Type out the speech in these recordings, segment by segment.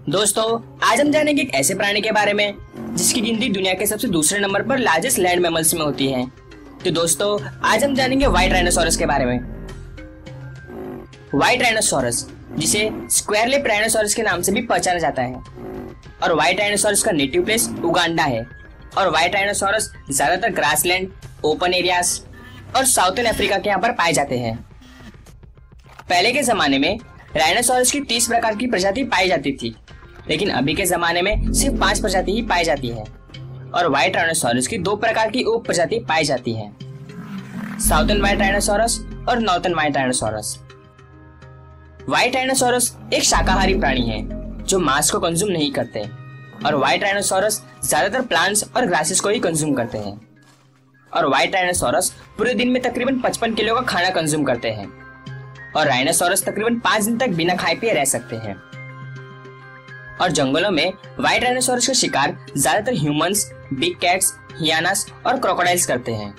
दोस्तों, आज हम जानेंगे एक ऐसे प्राणी के बारे में जिसकी गिनती दुनिया के सबसे दूसरे नंबर पर लार्जेस्ट लैंड मैमल्स में होती है। तो दोस्तों, आज हम जानेंगे वाइड राइनोसोरस के बारे में। वाइड राइनोसोरस, जिसे स्क्वायर लिप राइनोसोरस के नाम से भी पहचाना जाता है, और वाइड राइनोसोरस का नेटिव प्लेस उगांडा है। और वाइड राइनोसोरस ज्यादातर ग्रासलैंड, ओपन एरियाज और साउथर्न अफ्रीका के यहाँ पर पाए जाते हैं। पहले के जमाने में राइनोसोरस की 30 प्रकार की प्रजाति पाई जाती थी, लेकिन अभी के जमाने में सिर्फ 5 प्रजाति ही पाई जाती है। और व्हाइट राइनोसोरस की 2 प्रकार की उप प्रजाति पाई जाती है, साउथर्न व्हाइट राइनोसोरस और northern white rhinoceros. White rhinoceros एक शाकाहारी प्राणी है जो मांस को कंज्यूम नहीं करते, और व्हाइट राइनोसोरस ज्यादातर प्लांट्स और ग्रासेस को ही कंज्यूम करते हैं। और व्हाइट राइनोसोरस पूरे दिन में तकरीबन 55 किलो का खाना कंज्यूम करते हैं, और राइनोसोरस तकरीबन 5 दिन तक बिना खाए पिए रह सकते हैं। और जंगलों में व्हाइट राइनोसोरस का शिकार ज्यादातर ह्यूमंस, बिग कैट्स, हियानास और क्रोकोडाइल्स करते हैं।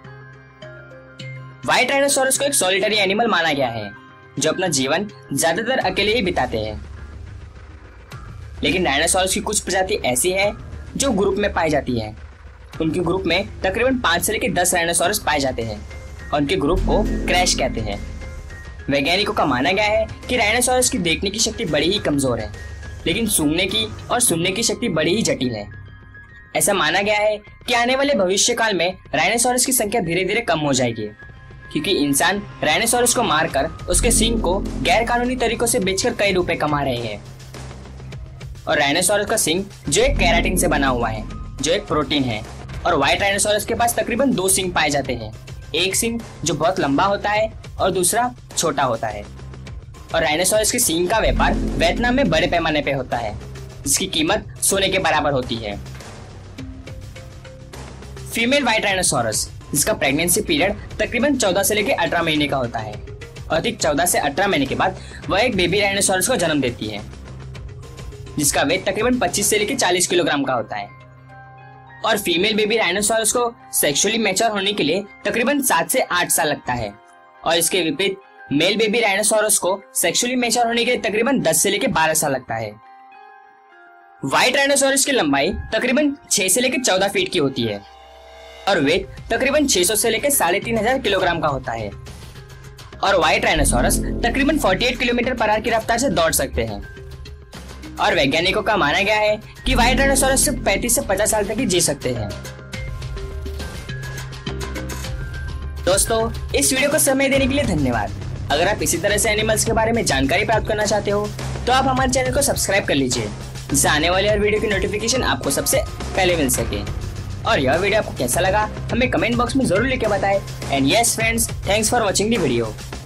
व्हाइट राइनोसोरस को एक सॉलिटरी एनिमल माना गया है जो अपना जीवन ज्यादातर अकेले ही बिताते हैं। लेकिन राइनोसोरस की कुछ प्रजाति ऐसी है जो ग्रुप में पाई जाती है। उनके ग्रुप में तकरीबन 5 से लेकर 10 राइनोसोरस पाए जाते हैं, और उनके ग्रुप को क्रैश कहते हैं। वैज्ञानिकों का मानना गया है कि राइनोसोरस की देखने की शक्ति बड़ी ही कमजोर है, लेकिन सूंघने की और सुनने की शक्ति बड़ी ही जटिल है। ऐसा माना गया है कि आने वाले भविष्य काल में राइनोसोरस की संख्या धीरे धीरे कम हो जाएगी, क्योंकि इंसान राइनोसोरस को मारकर उसके सींग को गैर कानूनी तरीकों से बेचकर कई रुपए कमा रहे हैं। और राइनोसोरस का सींग जो एक केराटिन से बना हुआ है, जो एक प्रोटीन है। और व्हाइट राइनोसोरस के पास तकरीबन 2 सींग पाए जाते हैं, एक सींग जो बहुत लंबा होता है और दूसरा छोटा होता है। और राइनोसोरस के सींग का व्यापार वियतनाम में बड़े पैमाने पे होता है, जिसकी कीमत सोने के बराबर होती है। फीमेल व्हाइट राइनोसोरस, जिसका प्रेगनेंसी पीरियड तकरीबन 14 से लेकर 18 महीने का होता है, और ठीक 14 से 18 महीने के बाद वह एक बेबी राइनोसोरस को जन्म देती है, जिसका वेट तकरीबन 25 से लेकर 40 किलोग्राम का होता है। और फीमेल बेबी राइनोसोरस को सेक्सुअली मैच्योर होने के लिए तकरीबन 7 से 8 साल लगता है, और इसके विपरीत मेल बेबी राइनोसोरस को सेक्सुअली मैच्योर होने के लिए तकरीबन 10 से लेकर 12 साल लगता है। व्हाइट राइनोसोरस की लंबाई तकरीबन 6 से लेकर 14 फीट की होती है, और वेट तकरीबन 600 से लेकर 3500 किलोग्राम का होता है। और व्हाइट राइनोसोरस तकरीबन 48 किलोमीटर पर आवर की रफ्तार से दौड़ सकते हैं। और वैज्ञानिकों का माना गया है कि व्हाइट राइनोसोरस सिर्फ 35 से 50 साल तक ही जी सकते हैं। दोस्तों, इस वीडियो को समय देने के लिए धन्यवाद। अगर आप इसी तरह से एनिमल्स के बारे में जानकारी प्राप्त करना चाहते हो तो आप हमारे चैनल को सब्सक्राइब कर लीजिए, जिससे आने वाले हर वीडियो की नोटिफिकेशन आपको सबसे पहले मिल सके। और यह वीडियो आपको कैसा लगा हमें कमेंट बॉक्स में जरूर लिख के बताएं। And yes friends, thanks for watching the video.